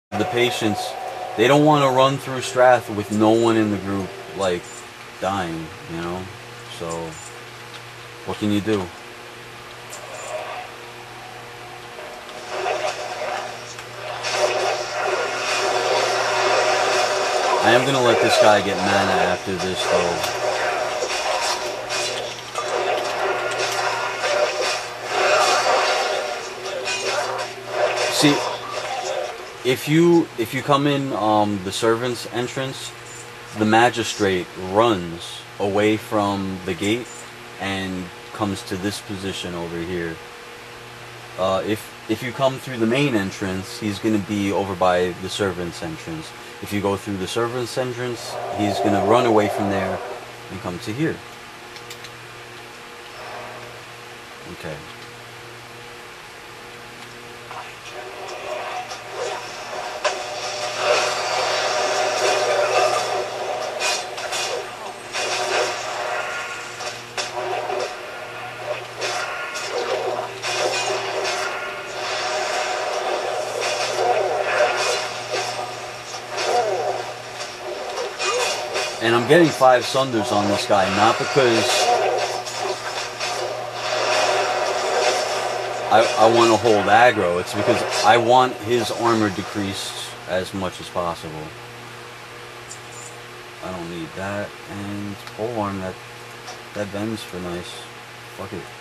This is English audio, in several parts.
the patience. They don't want to run through Strath with no one in the group, like, dying, you know? So, what can you do? I am gonna let this guy get mana after this, though. See, if you come in the servant's entrance, the magistrate runs away from the gate and comes to this position over here. If you come through the main entrance, he's going to be over by the servant's entrance. If you go through the servant's entrance, he's going to run away from there and come to here. Okay. And I'm getting 5 sunders on this guy, not because I want to hold aggro, it's because I want his armor decreased as much as possible. I don't need that, and polearm, that bends for nice. Fuck it.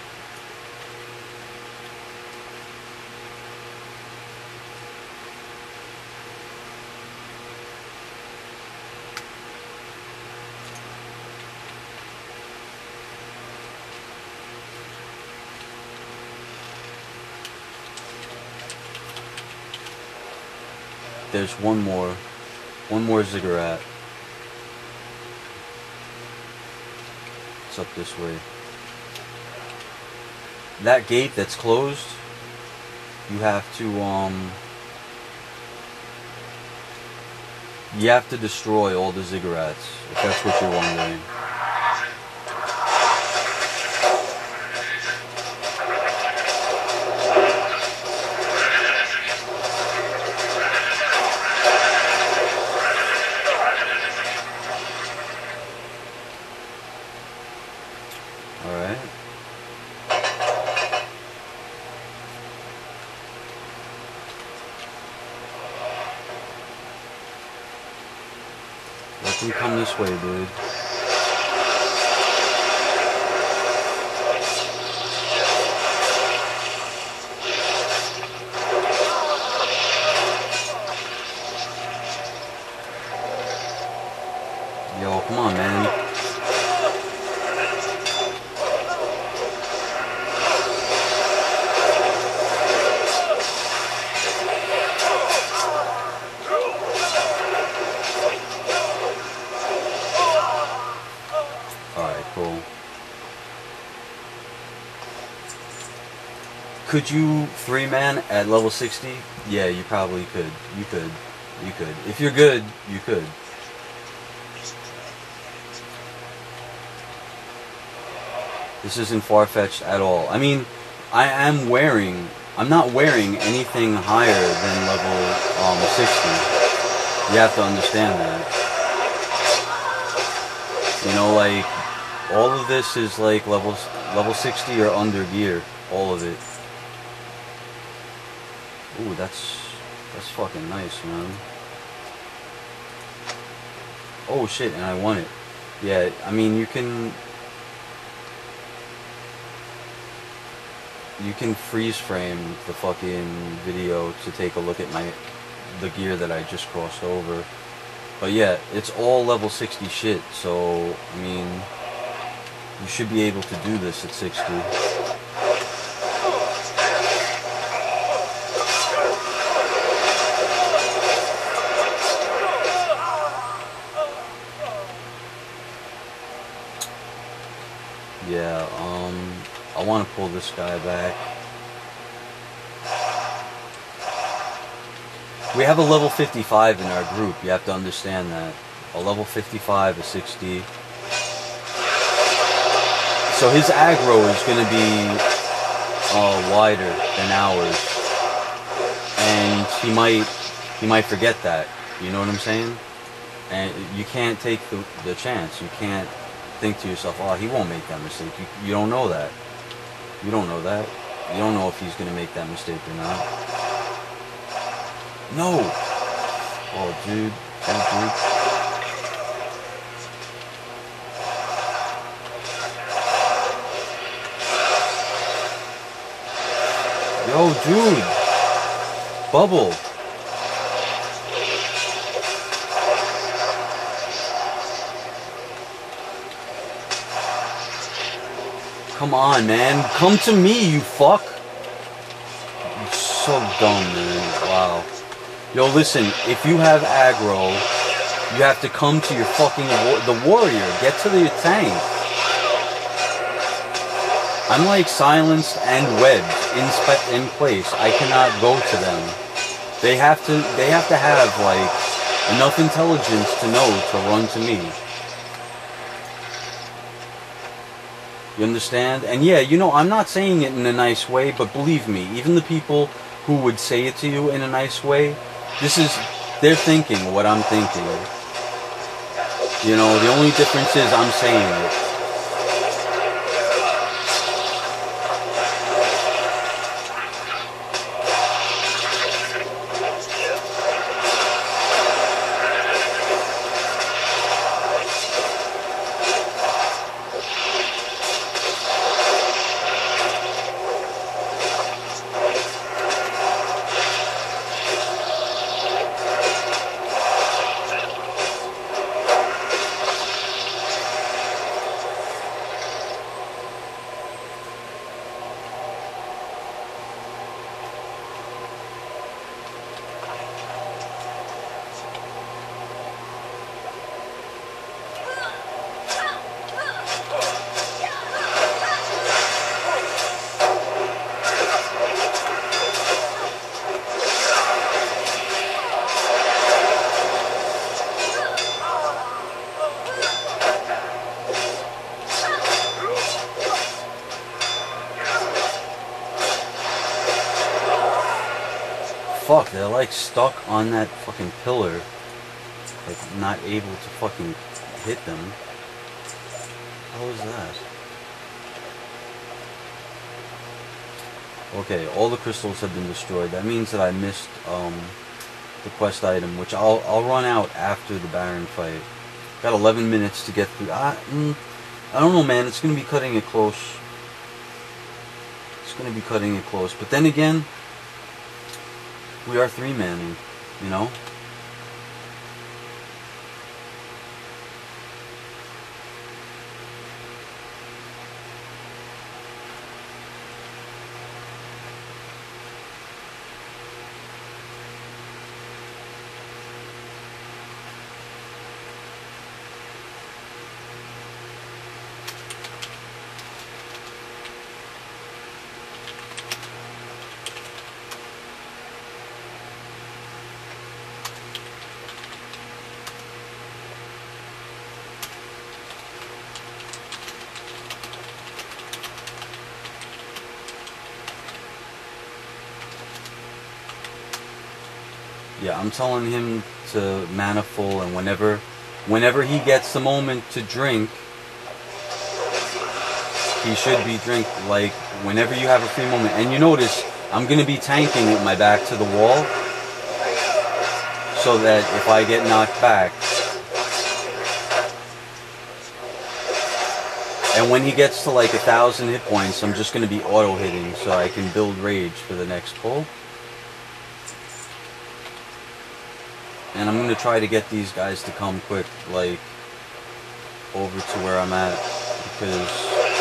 There's one more ziggurat. It's up this way. That gate that's closed, you have to destroy all the ziggurats, if that's what you're wondering. Let them come this way, dude. Yo, come on, man. Could you 3-man at level 60? Yeah, you probably could. You could. If you're good, you could. This isn't far-fetched at all. I mean, I'm not wearing anything higher than level 60. You have to understand that. You know, like, all of this is like level 60 or under gear. All of it. Ooh, that's fucking nice, man. Oh shit, and I won it. Yeah, I mean, you can freeze frame the fucking video to take a look at the gear that I just crossed over. But yeah, it's all level 60 shit, so I mean, you should be able to do this at 60. Yeah, I want to pull this guy back. We have a level 55 in our group, you have to understand that. A level 55, a 60. So his aggro is going to be wider than ours. And he might He might forget that. You know what I'm saying? And you can't take the chance. You can't think to yourself, oh, he won't make that mistake. You don't know that. You don't know that. You don't know if he's going to make that mistake or not. No! Oh, dude. Dude. Yo, dude! Bubble! Come on, man. Come to me, you fuck! You're so dumb, man. Wow. Yo, listen, if you have aggro, you have to come to your fucking the warrior. Get to the tank. I'm like silenced and webbed in place. I cannot go to them. They have to have like enough intelligence to know to run to me. You understand? And yeah, you know, I'm not saying it in a nice way, but believe me, even the people who would say it to you in a nice way, they're thinking what I'm thinking. You know, the only difference is I'm saying it. Fuck, they're like stuck on that fucking pillar. Like, not able to fucking hit them. How was that? Okay, all the crystals have been destroyed. That means that I missed the quest item, which I'll run out after the Baron fight. Got 11 minutes to get through. I don't know, man. It's gonna be cutting it close. It's gonna be cutting it close. But then again, we are 3-manning, you know? Yeah, I'm telling him to mana full, and whenever he gets the moment to drink, he should be like whenever you have a free moment. And you notice I'm gonna be tanking with my back to the wall, so that if I get knocked back, and when he gets to like 1,000 hit points, I'm just gonna be auto hitting so I can build rage for the next pull. And I'm going to try to get these guys to come quick, like, over to where I'm at, because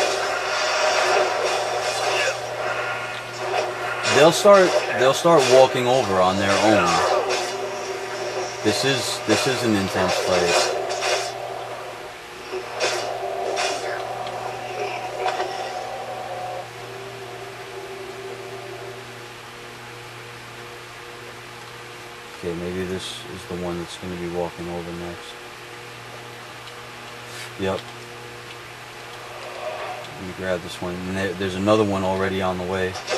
they'll start walking over on their own. This is an intense fight. Okay, maybe this is the one that's going to be walking over next. Yep. Let me grab this one. And there's another one already on the way.